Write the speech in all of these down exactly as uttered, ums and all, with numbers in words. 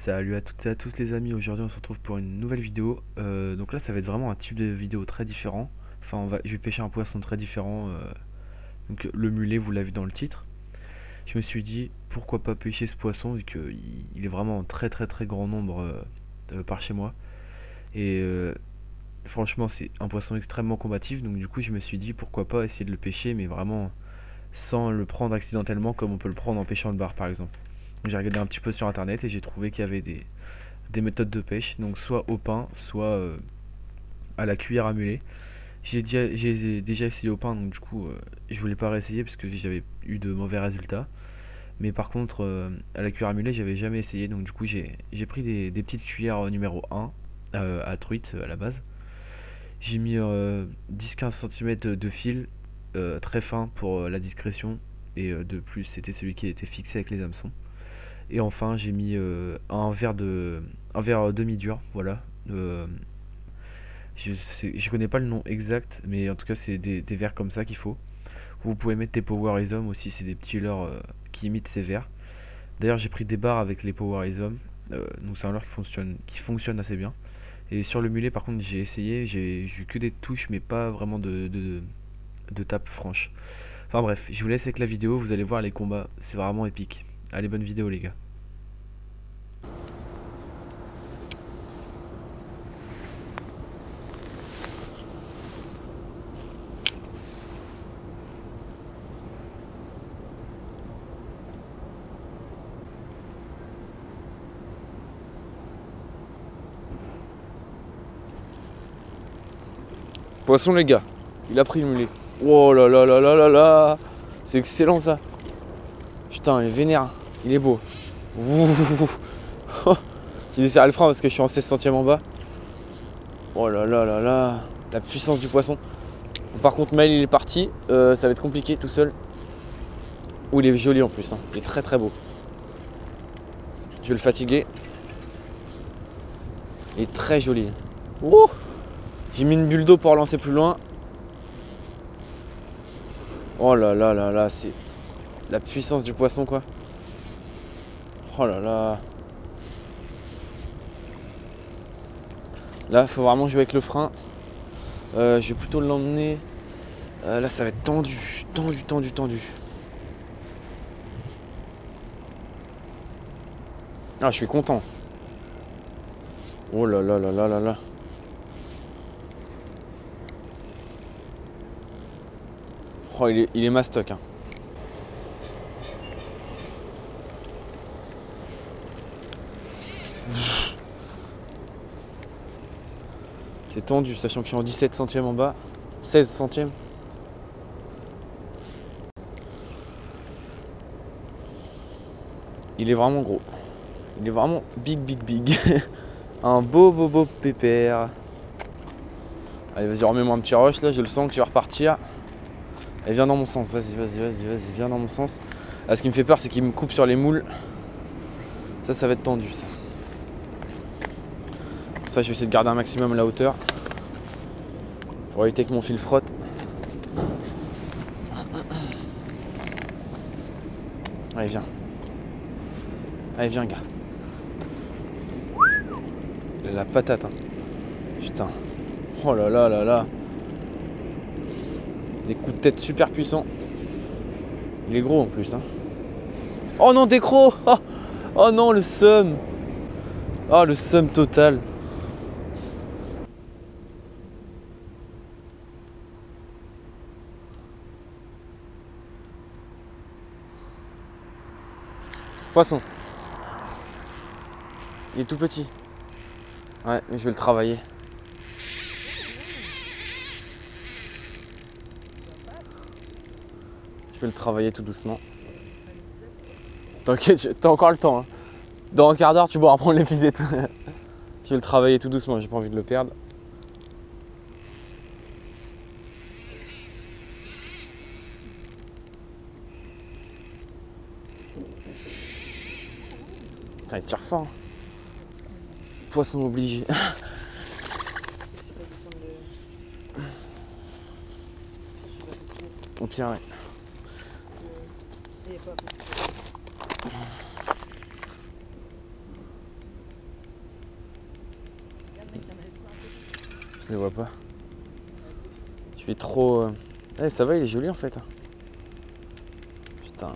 Salut à toutes et à tous les amis, aujourd'hui on se retrouve pour une nouvelle vidéo. Euh, donc là ça va être vraiment un type de vidéo très différent. Enfin on va, je vais pêcher un poisson très différent. euh, donc le mulet, vous l'avez vu dans le titre. Je me suis dit pourquoi pas pêcher ce poisson vu qu'il il est vraiment en très très très grand nombre euh, euh, par chez moi. Et euh, franchement c'est un poisson extrêmement combatif, donc du coup je me suis dit pourquoi pas essayer de le pêcher, mais vraiment sans le prendre accidentellement comme on peut le prendre en pêchant le bar par exemple. J'ai regardé un petit peu sur internet et j'ai trouvé qu'il y avait des, des méthodes de pêche, donc soit au pain, soit euh, à la cuillère à mulet. J'ai déjà, j'ai déjà essayé au pain, donc du coup euh, je voulais pas réessayer parce que j'avais eu de mauvais résultats. Mais par contre euh, à la cuillère à mulet j'avais jamais essayé, donc du coup j'ai j'ai pris des, des petites cuillères euh, numéro un euh, à truite euh, à la base. J'ai mis euh, dix quinze centimètres de fil euh, très fin pour euh, la discrétion, et euh, de plus c'était celui qui était fixé avec les hameçons. Et enfin, j'ai mis euh, un verre de un verre demi-dur, voilà. Euh, je sais, je connais pas le nom exact, mais en tout cas, c'est des, des verres comme ça qu'il faut. Vous pouvez mettre des Powerism aussi, c'est des petits leurres euh, qui imitent ces verres. D'ailleurs, j'ai pris des barres avec les Powerism, euh, donc c'est un leurre qui fonctionne, qui fonctionne assez bien. Et sur le mulet, par contre, j'ai essayé, j'ai j'ai eu que des touches, mais pas vraiment de, de, de tape franche. Enfin bref, je vous laisse avec la vidéo, vous allez voir les combats, c'est vraiment épique. Allez, bonne vidéo les gars. Poisson les gars, il a pris le mulet. Oh là là là là là là. C'est excellent ça. Putain, il est vénère, il est beau. J'ai desserré le frein parce que je suis en seize centièmes en bas. Oh là là là là. La puissance du poisson. Par contre Maël il est parti, euh, ça va être compliqué tout seul. Ouh, il est joli en plus, hein. Il est très très beau. Je vais le fatiguer. Il est très joli. Ouh. J'ai mis une bulle d'eau pour lancer plus loin. Oh là là là là, c'est la puissance du poisson quoi. Oh là là. Là, faut vraiment jouer avec le frein. Euh, je vais plutôt l'emmener. Euh, là, ça va être tendu, tendu, tendu, tendu. Ah, je suis content. Oh là là là là là là. Oh, il est, il est mastoc. Hein. C'est tendu, sachant que je suis en dix-sept centièmes en bas. seize centièmes. Il est vraiment gros. Il est vraiment big, big, big. Un beau, beau, beau pépère. Allez, vas-y, remets-moi un petit rush là, je le sens que tu vas repartir. Elle vient dans mon sens, vas-y, vas-y, vas-y, vas-y, viens dans mon sens. Là, ce qui me fait peur, c'est qu'il me coupe sur les moules. Ça, ça va être tendu, ça. Ça, je vais essayer de garder un maximum la hauteur pour éviter que mon fil frotte. Allez, viens. Allez, viens, gars. Il a la patate, hein. Putain. Oh là là là là. Des coups de tête super puissants. Il est gros en plus, hein. Oh non, décro. Oh, oh non, le seum. Oh, le seum total. Poisson. Il est tout petit. Ouais, mais je vais le travailler. Je vais le travailler tout doucement. T'inquiète, t'as encore le temps. Hein. Dans un quart d'heure, tu pourras prendre les fusettes. Je vais le travailler tout doucement, j'ai pas envie de le perdre. Putain, il tire fort. Hein. Poisson obligé. Au pire, ouais. les vois pas. Je fais trop... Euh... Eh, ça va, il est joli en fait. Putain.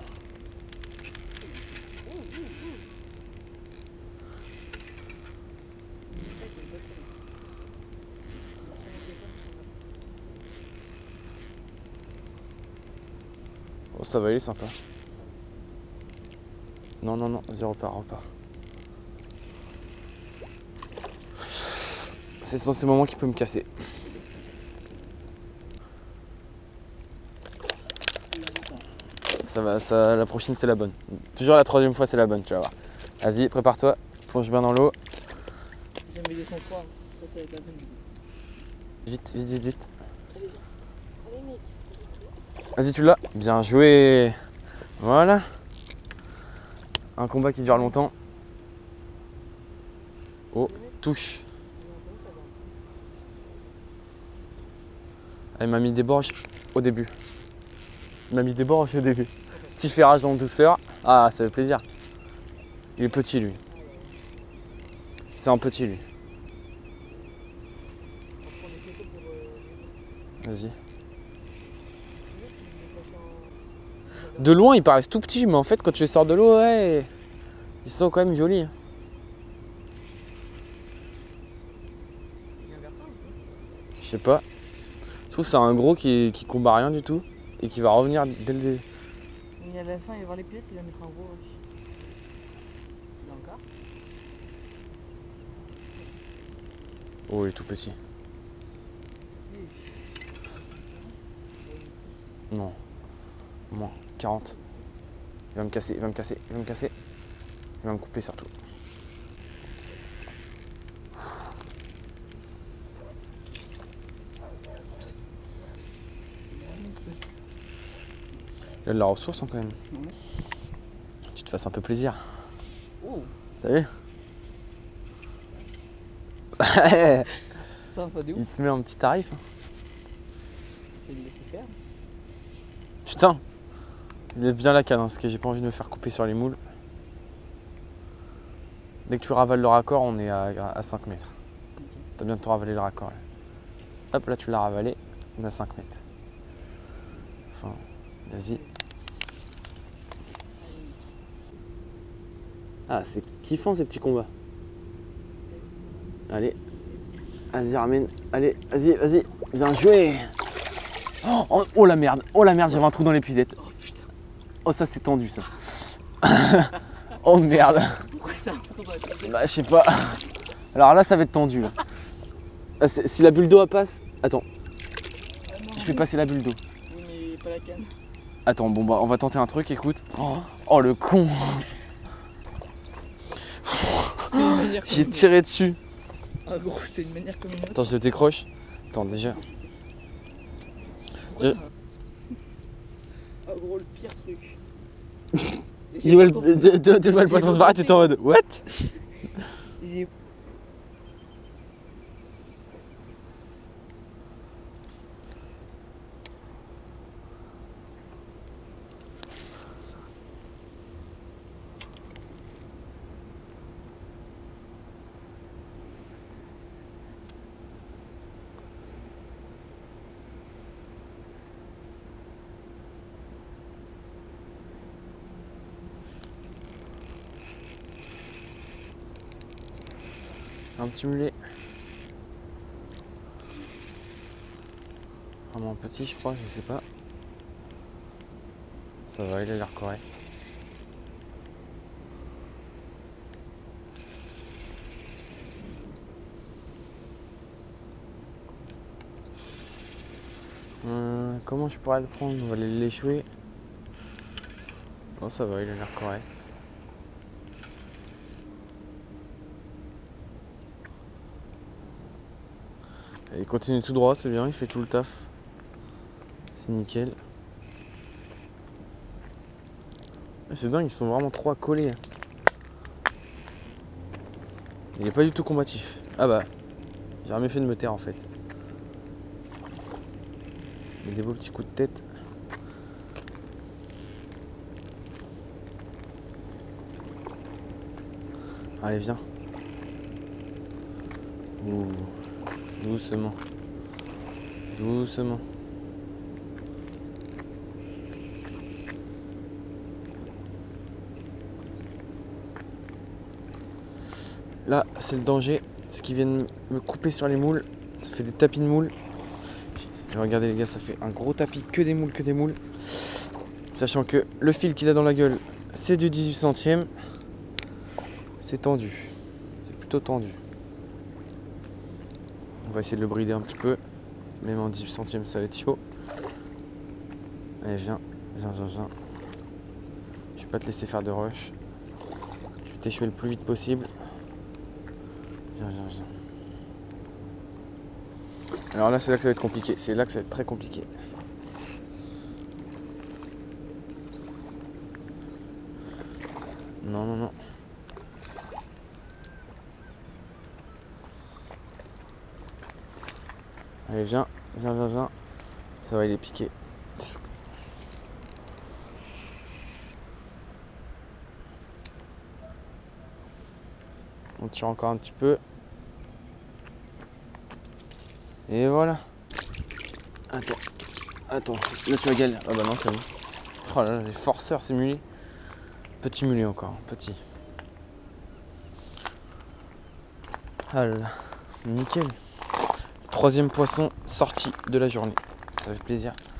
Oh, ça va, il est sympa. Non, non, non, vas-y, repars, repars. C'est dans ces moments qu'il peut me casser. Ça va, ça, la prochaine c'est la bonne. Toujours la troisième fois c'est la bonne, tu vas voir. Vas-y, prépare-toi, plonge bien dans l'eau. J'aime les deux trois, ça, ça va être la bonne. Vite, vite, vite, vite. Allez, allez mec. Vas-y, tu l'as. Bien joué. Voilà. Un combat qui dure longtemps. Oh, touche. Elle m'a mis des borges au début. Il m'a mis des borges au début. Petit ferrage en douceur. Ah, ça fait plaisir. Il est petit lui. C'est un petit lui. Vas-y. De loin, ils paraissent tout petits, mais en fait, quand tu les sors de l'eau, ouais, ils sont quand même jolis. Je sais pas. Je trouve que c'est un gros qui, qui combat rien du tout et qui va revenir dès le début. Et à la fin, il va voir les pièces, il va mettre un gros. Il a encore. Oh, il est tout petit. Non. Moins. quarante. Il va me casser, il va me casser, il va me casser. Il va me couper surtout. Il y a de la ressource hein, quand même. Mmh. Tu te fasses un peu plaisir. Oh. T'as vu? Ça, pas de ouf. Il te met un petit tarif. Hein. Il me laisse faire. Putain, il lève bien la canne, hein, parce que j'ai pas envie de me faire couper sur les moules. Dès que tu ravales le raccord, on est à, à cinq mètres. Okay. T'as bientôt ravalé le raccord. Là. Hop, là tu l'as ravalé, on est à cinq mètres. Enfin, vas-y. Ah, c'est kiffant ces petits combats. Allez, vas-y, ramène. Allez, vas-y, vas-y, bien joué. Oh, oh, oh la merde, oh la merde, j'avais un trou dans l'épuisette. Oh putain. Oh, ça c'est tendu ça. Oh merde. Pourquoi ça a un trou dans l'épuisette? Bah, je sais pas. Alors là, ça va être tendu. Là. Ah, si la bulle d'eau passe. Attends. Ah, non, je fais passer la bulle d'eau. Oui, mais pas la canne. Attends, bon bah on va tenter un truc, écoute. Oh, oh le con. J'ai tiré dessus. Ah gros, c'est une manière comme une autre. Attends, je le décroche. Attends, déjà. Je... Ah gros, le pire truc. Tu vois le poisson se barrer, t'étais en mode what? J'ai... Un petit mulet. Vraiment petit, je crois, je sais pas. Ça va, il a l'air correct. Euh, comment je pourrais le prendre? On va aller l'échouer. Oh, ça va, il a l'air correct. Il continue tout droit, c'est bien, il fait tout le taf. C'est nickel. C'est dingue, ils sont vraiment trois collés. Il est pas du tout combatif. Ah bah, j'ai jamais fait de me taire en fait. Il a des beaux petits coups de tête. Allez, viens. Ouh. Doucement. Doucement. Là, c'est le danger. Ce qui viennent me couper sur les moules. Ça fait des tapis de moules. Et regardez les gars, ça fait un gros tapis, que des moules, que des moules. Sachant que le fil qu'il a dans la gueule, c'est du dix-huit centièmes. C'est tendu. C'est plutôt tendu. On va essayer de le brider un petit peu. Même en dix-huit centièmes, ça va être chaud. Allez, viens, viens, viens, viens. Je vais pas te laisser faire de rush. Je vais t'échouer le plus vite possible. Viens, viens, viens. Alors là, c'est là que ça va être compliqué. C'est là que ça va être très compliqué. Non, non, non. Allez, viens, viens, viens, viens. Ça va, il est piqué. On tire encore un petit peu. Et voilà. Attends, attends, là tu vas galérer. Ah bah non, c'est bon. Oh là là, les forceurs, ces mulets. Petit mulet encore, petit. Ah là là, nickel. Troisième poisson sorti de la journée. Ça fait plaisir.